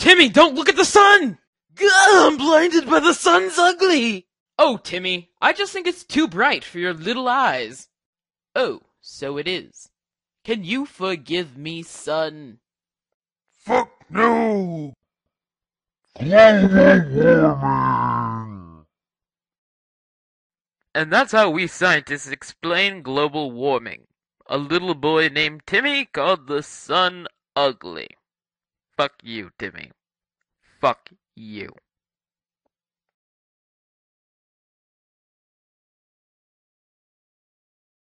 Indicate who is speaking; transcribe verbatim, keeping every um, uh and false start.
Speaker 1: Timmy, don't look at the sun! Gah, I'm blinded by the sun's ugly! Oh, Timmy, I just think it's too bright for your little eyes. Oh, so it is. Can you forgive me, son?
Speaker 2: Fuck no! Global warming!
Speaker 1: And that's how we scientists explain global warming. A little boy named Timmy called the sun ugly. Fuck you, Timmy. Fuck you.